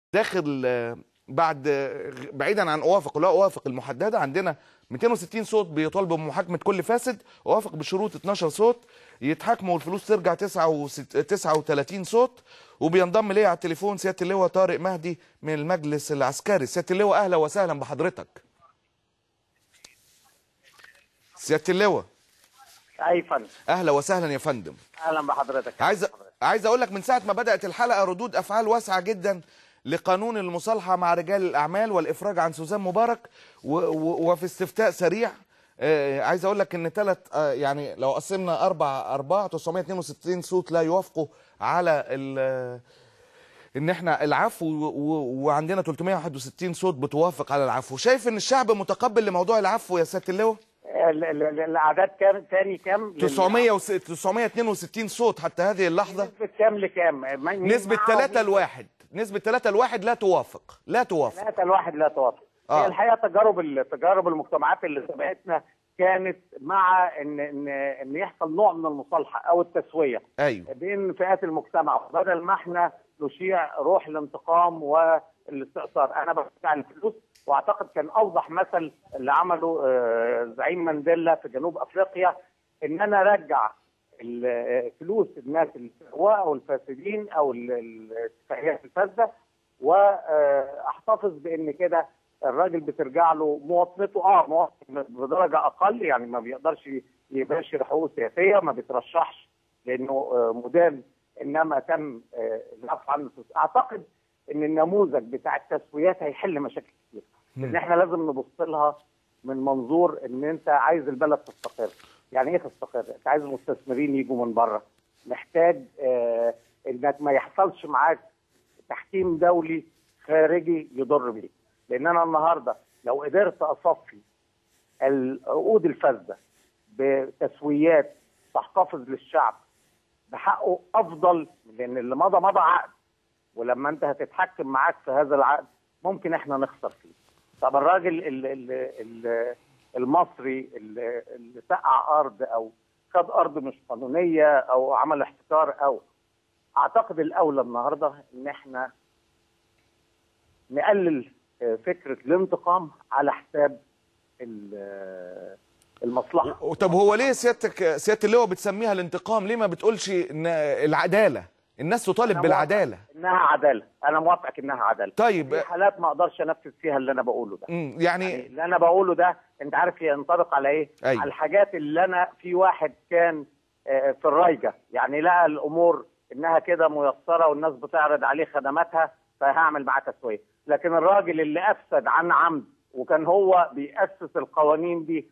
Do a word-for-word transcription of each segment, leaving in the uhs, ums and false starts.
داخل بعد بعيدا عن اوافق ولا اوافق المحدده، عندنا مئتين وستين صوت بيطالبوا بمحاكمه كل فاسد، اوافق بشروط اتناشر صوت يتحاكموا والفلوس ترجع تسعة وتلاتين صوت. وبينضم لي على التليفون سياده اللواء طارق مهدي من المجلس العسكري. سياده اللواء اهلا وسهلا بحضرتك. سياده اللواء. اي فندم. اهلا وسهلا يا فندم. اهلا بحضرتك. عايز عايز اقول لك من ساعه ما بدات الحلقه ردود افعال واسعه جدا لقانون المصالحه مع رجال الاعمال والافراج عن سوزان مبارك، و و وفي استفتاء سريع آه عايز اقول لك ان ثلاث آه يعني لو قسمنا اربع ارباع تسعمئة واثنين وستين صوت لا يوافقوا على ان احنا العفو، وعندنا ثلاثمئة وواحد وستين صوت بتوافق على العفو. شايف ان الشعب متقبل لموضوع العفو يا سياده اللواء؟ الاعداد كام تاني؟ كام؟ تسعمئة واثنين وستين صوت حتى هذه اللحظه. نسبه كام لكام؟ نسبه ثلاثة لواحد. نسبه ثلاثة لواحد لا توافق. لا توافق. ثلاثة لواحد لا توافق. آه. هي الحقيقه تجارب تجارب المجتمعات اللي سبقتنا كانت مع ان ان ان يحصل نوع من المصالحه او التسويه ايوه بين فئات المجتمع، بدل ما احنا نشيع روح الانتقام والاستئثار. انا بشجع الفلوس، واعتقد كان اوضح مثل اللي عمله زعيم مانديلا في جنوب افريقيا، ان انا ارجع فلوس الناس السواء او الفاسدين او الاتفاقيات الفاسده، واحتفظ بان كده الراجل بترجع له مواطنته. اه مواطن بدرجه اقل، يعني ما بيقدرش يباشر حقوق سياسيه، ما بيترشحش لانه مدان، انما تم العفو عنه. اعتقد ان النموذج بتاع التسويات هيحل مشاكل كتير، لان احنا لازم نبص لها من منظور ان انت عايز البلد تستقر. يعني ايه تستقر؟ انت عايز المستثمرين يجوا من بره، محتاج آه انك ما يحصلش معاك تحكيم دولي خارجي يضر بيك. لان انا النهارده لو قدرت اصفي العقود الفاسده بتسويات تحتفظ للشعب بحقه افضل، لان اللي مضى مضى عقد، ولما انت هتتحكم معاك في هذا العقد ممكن احنا نخسر فيه. طب الراجل ال ال ال المصري اللي, اللي سقع ارض او خد ارض مش قانونيه او عمل احتكار، او اعتقد الاولى النهارده ان احنا نقلل فكره الانتقام على حساب المصلحه. طب هو ليه سيادتك سياده اللواء بتسميها الانتقام؟ ليه ما بتقولش ان العداله؟ الناس تطالب بالعداله. انها عداله، انا موافقك انها عداله. طيب في حالات ما اقدرش انفذ فيها اللي انا بقوله ده. يعني, يعني اللي انا بقوله ده انت عارف ينطبق على ايه؟ أيوة. على الحاجات اللي انا في واحد كان في الرايجه، يعني لقى الامور انها كده ميسره والناس بتعرض عليه خدماتها فهعمل معاه تسويه. لكن الراجل اللي افسد عن عمد وكان هو بيأسس القوانين دي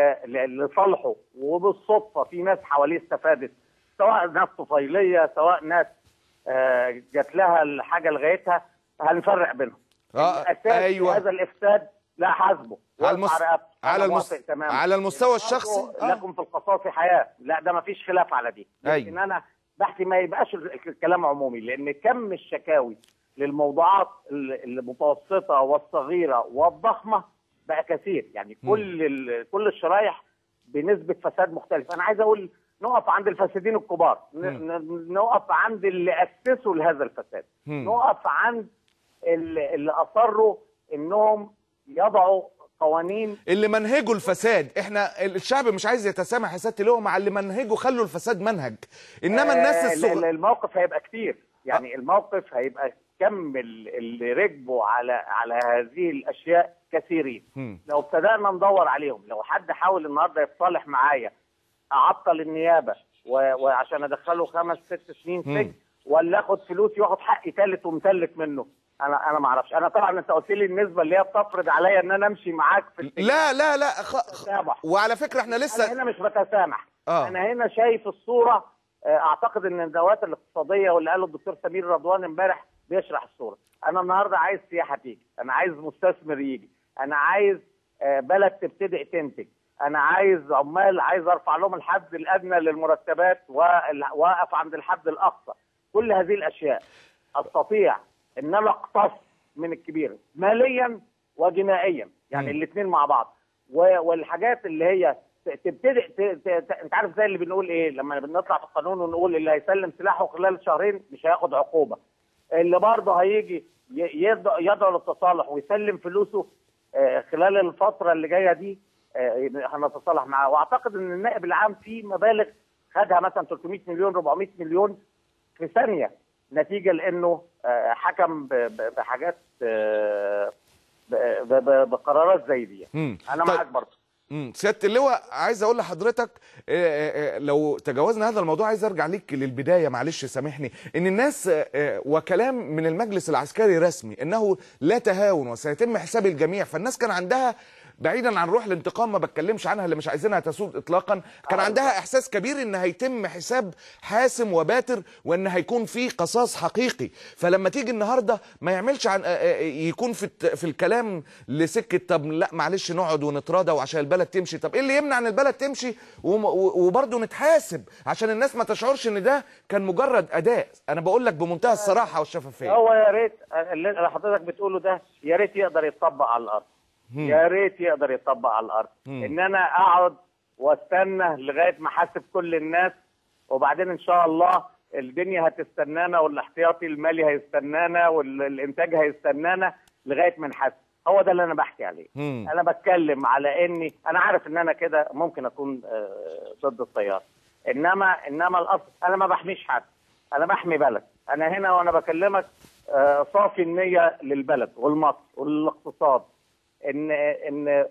لصالحه، وبالصدفه في ناس حواليه استفادت، سواء ناس طفيليه سواء ناس آه جات لها الحاجه لغايتها، هنفرق بينهم. اه ايوه هذا الافساد لا حاسبه على المس... على المس... على المستوى الشخصي. آه. لكم في القصاص حياه، لا ده ما فيش خلاف على دي. لكن أيوة. انا بحكي ما يبقاش الكلام عمومي، لان كم الشكاوي للموضوعات المتوسطه والصغيره والضخمه بقى كثير، يعني كل ال... كل الشرايح بنسبه فساد مختلفه. انا عايز اقول نقف عند الفاسدين الكبار، نقف عند اللي اسسوا لهذا الفساد، نقف عند اللي, اللي اصروا انهم يضعوا قوانين، اللي منهجوا الفساد. احنا الشعب مش عايز يتسامح يا سياده اللواء مع اللي منهجوا خلوا الفساد منهج، انما الناس الصغيره الموقف هيبقى كتير، يعني الموقف هيبقى كم اللي ركبوا على على هذه الاشياء كثيرين. لو ابتدأنا ندور عليهم، لو حد حاول النهارده يتصالح معايا اعطل النيابه وعشان ادخله خمس ست سنين سجن، ولا اخد فلوسي واخد حقي ثالث ومثلث منه، انا انا ما اعرفش. انا طبعا انت قلت لي النسبه اللي هي بتفرض عليا ان انا امشي معاك في السجن. لا لا لا خ... وعلى فكره احنا لسه انا هنا مش بتسامح. آه. انا هنا شايف الصوره. اعتقد ان الندوات الاقتصاديه واللي قاله الدكتور سمير رضوان امبارح بيشرح الصوره. انا النهارده عايز سياحه تيجي، انا عايز مستثمر يجي، انا عايز بلد تبتدئ تنتج، انا عايز عمال، عايز ارفع لهم الحد الادنى للمرتبات واقف عند الحد الاقصى. كل هذه الاشياء استطيع ان انا اقتص من الكبير ماليا وجنائيا، يعني الاثنين مع بعض. والحاجات اللي هي تبتدئ انت عارف زي اللي بنقول ايه لما بنطلع في القانون ونقول اللي هيسلم سلاحه خلال شهرين مش هياخد عقوبه، اللي برضه هيجي يدعو للتصالح ويسلم فلوسه خلال الفتره اللي جايه دي هنتصالح معاه. واعتقد ان النائب العام في مبالغ خدها مثلا ثلاثمائة مليون أربعمائة مليون في ثانيه نتيجه لانه حكم بحاجات بقرارات زي دي. انا معاك برضه. امم سياده اللواء، عايز اقول لحضرتك لو تجاوزنا هذا الموضوع عايز ارجع ليك للبدايه، معلش سامحني، ان الناس وكلام من المجلس العسكري رسمي انه لا تهاون وسيتم حساب الجميع، فالناس كان عندها بعيدا عن روح الانتقام ما بتكلمش عنها اللي مش عايزينها تسود اطلاقا، كان عندها احساس كبير ان هيتم حساب حاسم وباتر وان هيكون في قصاص حقيقي. فلما تيجي النهارده ما يعملش عن يكون في في الكلام لسكه طب لا معلش نقعد ونتراضى وعشان البلد تمشي. طب ايه اللي يمنع ان البلد تمشي وبرضه نتحاسب عشان الناس ما تشعرش ان ده كان مجرد اداء؟ انا بقول لك بمنتهى الصراحه والشفافيه. هو يا ريت اللي حضرتك بتقوله ده يا ريت يقدر يتطبق على الارض. يا ريت يقدر يطبق على الارض. مم. ان انا اقعد واستنى لغايه ما احاسب كل الناس وبعدين ان شاء الله الدنيا هتستنانا والاحتياطي المالي هيستنانا والانتاج هيستنانا لغايه ما نحاسب. هو ده اللي انا بحكي عليه. مم. انا بتكلم على اني انا عارف ان انا كده ممكن اكون ضد التيار، انما انما الاصل انا ما بحميش حد، انا بحمي بلد. انا هنا وانا بكلمك صافي النيه للبلد والمصر والاقتصاد. ان ان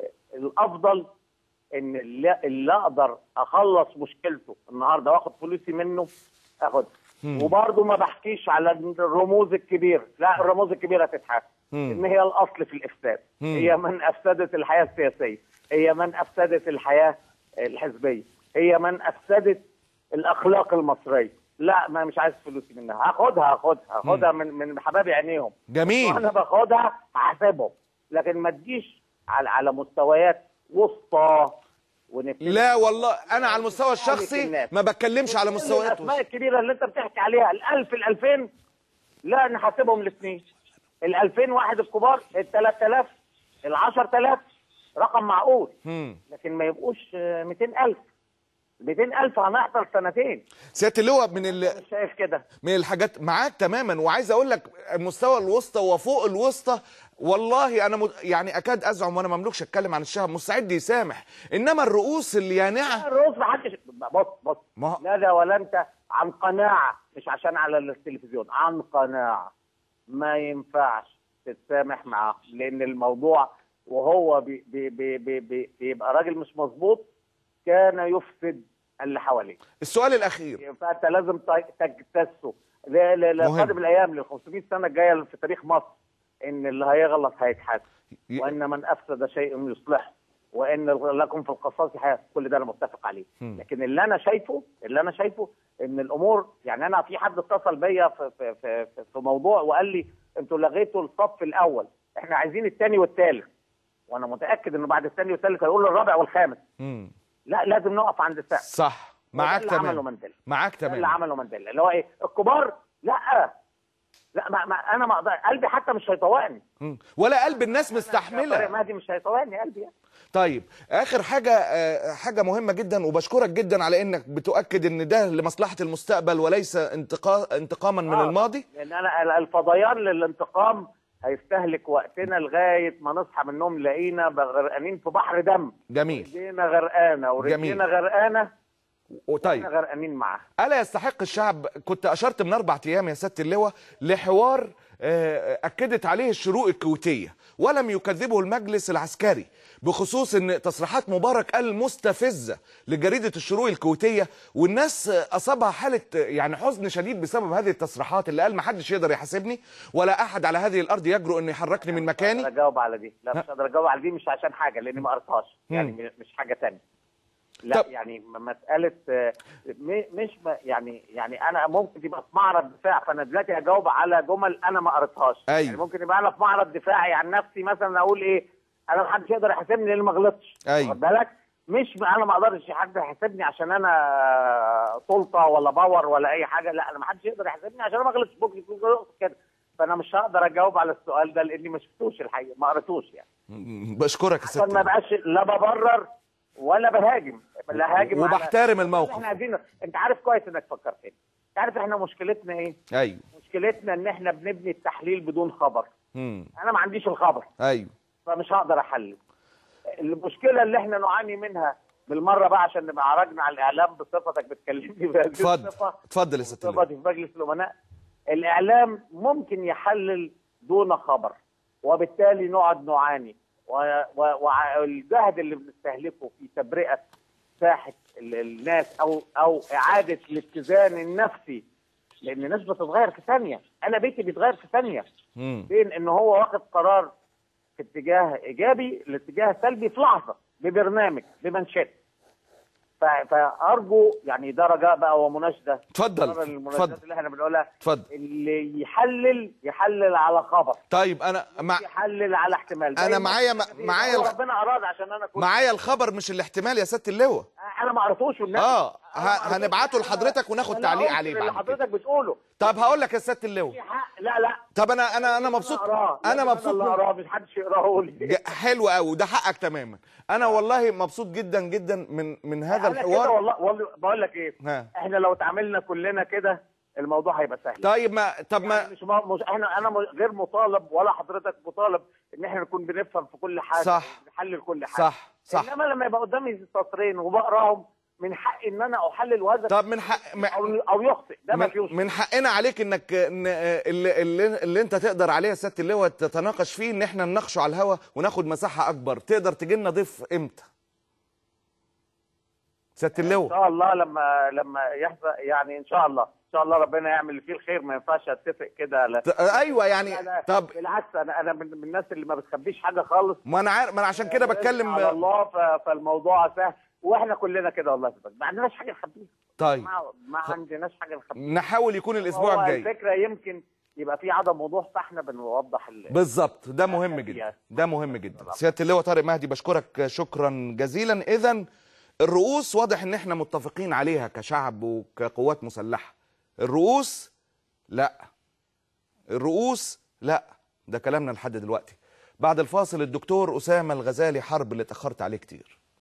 الافضل ان اللي, اللي اقدر اخلص مشكلته النهارده واخد فلوسي منه اخدها. وبرضه ما بحكيش على الرموز الكبيره، لا الرموز الكبيره تتحاسب. ان هي الاصل في الافساد، مم. هي من افسدت الحياه السياسيه، هي من افسدت الحياه الحزبيه، هي من افسدت الاخلاق المصريه. لا ما مش عايز فلوسي منها، هاخدها هاخدها هاخدها من من حبايب عينيهم. جميل. وانا باخدها هحاسبهم، لكن ما تجيش على على مستويات وسطى ونبتدي. لا والله انا على المستوى الشخصي ما بتكلمش على مستويات الاسماء الكبيره اللي انت بتحكي عليها الألف الألفين لا نحاسبهم الاثنين. الألفين واحد الكبار، الثلاث آلاف العشر آلاف رقم معقول، مم. لكن ما يبقوش مئتين ألف. مئتين ألف هنحضر سنتين. سياده اللواء من ال... مش شايف كده من الحاجات معاك تماما. وعايز اقول لك المستوى الوسطى وفوق الوسطى والله انا مد... يعني اكاد ازعم وانا مملوكش اتكلم عن الشعب مستعد يسامح، انما الرؤوس اليانعه الرؤوس ما حدش بص بص ما... لا ده ولا انت عن قناعه، مش عشان على التلفزيون، عن قناعه ما ينفعش تتسامح معاه، لان الموضوع وهو بي... بي... بي... بي... بي... بيبقى راجل مش مظبوط كان يفسد اللي حواليه. السؤال الاخير، فانت لازم تجتثه لقادم الايام لل خمسمائة سنه الجايه في تاريخ مصر، ان اللي هيغلط هيتحاسب، ي... وان من افسد شيء يصلحه، وان لكم في القصاص حياه. كل ده انا متفق عليه. م. لكن اللي انا شايفه اللي انا شايفه ان الامور، يعني انا في حد اتصل بيا في في في, في موضوع وقال لي انتوا لغيتوا الصف الاول، احنا عايزين الثاني والثالث، وانا متاكد انه بعد الثاني والثالث هيقولوا الرابع والخامس. م. لا لازم نقف عند السقف. صح معاك تمام. معاك تمام. اللي عمله مانديلا اللي هو ايه؟ الكبار لا لا ما, ما انا ما اقدر، قلبي حتى مش هيطوعني، ولا قلب الناس مستحمله. مهدي مش هيطوعني قلبي يعني. طيب اخر حاجه، حاجه مهمه جدا وبشكرك جدا على انك بتؤكد ان ده لمصلحه المستقبل وليس انتقا... انتقاما من آه. الماضي. لان انا الفضيان للانتقام هيستهلك وقتنا لغايه ما نصحى من النوم نلاقينا غرقانين في بحر دم. جميل. رجلينا غرقانه ورجلينا غرقانه وطيب احنا غرقانين معاه. الا يستحق الشعب؟ كنت اشرت من اربع ايام يا سياده اللواء لحوار اكدت عليه الشروق الكويتيه ولم يكذبه المجلس العسكري بخصوص ان تصريحات مبارك المستفزه لجريده الشروق الكويتيه، والناس اصابها حاله يعني حزن شديد بسبب هذه التصريحات اللي قال ما حدش يقدر يحاسبني ولا احد على هذه الارض يجرؤ انه يحركني من مكاني. مش هقدر اجاوب على دي، لا مش هقدر اجاوب على دي، مش عشان حاجه لاني ما قريتهاش، يعني مش حاجه ثانيه. لا طب. يعني مساله مش يعني يعني انا ممكن تبقى في معرض دفاع، فانا دلوقتي هجاوب على جمل انا ما قريتهاش. أيوه. يعني ممكن يبقى انا في معرض دفاعي عن نفسي مثلا اقول ايه؟ انا ما حدش يقدر يحاسبني لان ما غلطتش. أيوه. واخد بالك؟ مش انا ما اقدرش حد يحاسبني عشان انا سلطه ولا باور ولا اي حاجه، لا انا ما حدش يقدر يحاسبني عشان انا ما غلطتش ممكن يكون كده. فانا مش هقدر اجاوب على السؤال ده لاني ما شفتوش الحقيقه، ما قريتوش يعني. بشكرك يا ست. عشان ما بقاش لا ببرر ولا بهاجم، لا هاجم وبحترم الموقف. احنا عايزين، انت عارف كويس انك فكرتني. عارف احنا مشكلتنا ايه؟ ايوه. مشكلتنا ان احنا بنبني التحليل بدون خبر. امم انا ما عنديش الخبر. ايوه. فمش هقدر احلل. المشكله اللي احنا نعاني منها بالمره بقى، عشان نبقى عرجنا على الاعلام بصفتك بتكلمني بهذه اتفضل اتفضل يا ست اللواء. صفتي في مجلس الامناء، الاعلام ممكن يحلل دون خبر، وبالتالي نقعد نعاني، والجهد اللي بنستهلكه في تبرئه ساحه الناس او او اعاده الاتزان النفسي، لان الناس بتتغير في ثانيه، انا بيتي بيتغير في ثانيه، بين ان هو واخد قرار في اتجاه ايجابي لاتجاه سلبي في لحظه، ببرنامج بمنشات. فارجو يعني ده رجاء بقى ومناشده. اتفضل المناشدات اللي احنا بنقولها، اتفضل. اللي يحلل يحلل على خبر. طيب انا مع... يحلل على احتمال. انا معايا معايا الخ... ربنا اراد عشان انا كنت معايا الخبر مش الاحتمال يا سياده اللواء. انا ما قريتوش والنبي. اه ه... هنبعته لحضرتك وناخد تعليق عليه بعد اللي حضرتك بتقوله. طب هقول لك يا سياده اللواء. لا لا طب انا انا انا مبسوط. انا مبسوط انا اقراه، مش حدش يقراه لي. حلو قوي، ده حقك تماما. انا والله مبسوط جدا جدا من من هذا الحوار. أنا والله والله بقول لك ايه، ها. احنا لو اتعاملنا كلنا كده الموضوع هيبقى سهل. طيب ما طب ما يعني مش, مش احنا انا غير مطالب ولا حضرتك مطالب ان احنا نكون بنفهم في كل حاجه، صح، نحلل كل حاجه، صح صح. انما لما يبقى قدامي سطرين وبقراهم من حقي ان انا احلل وهذا طب من حق م... او او يخطئ، ده ما فيهوش. من حقنا عليك انك إن اللي, اللي, اللي انت تقدر عليه يا سياده اللواء تتناقش فيه، ان احنا نناقشه على الهوا وناخد مساحه اكبر. تقدر تجي لنا ضيف امتى سياده اللواء؟ ان شاء الله لما لما يحصل، يعني ان شاء الله ان شاء الله ربنا يعمل اللي فيه الخير. ما ينفعش اتفق كده. لا ايوه يعني. طب بالعكس، انا انا من الناس اللي ما بتخبيش حاجه خالص. ما انا عارف، ما انا عشان كده بتكلم على الله. فالموضوع سهل، واحنا كلنا كده والله ما عندناش حاجه نخبيها. طيب ما, ما عندناش حاجه نخبيها. نحاول يكون الاسبوع الجاي. الفكره يمكن يبقى في عدم وضوح، فاحنا بنوضح بالظبط. ده مهم جدا، ده مهم جدا. سياده اللواء طارق مهدي بشكرك شكرا جزيلا. اذا الرؤوس واضح ان احنا متفقين عليها كشعب وكقوات مسلحه. الرؤوس لا، الرؤوس لا، ده كلامنا لحد دلوقتي. بعد الفاصل الدكتور أسامة الغزالي حرب اللي اتأخرت عليه كتير.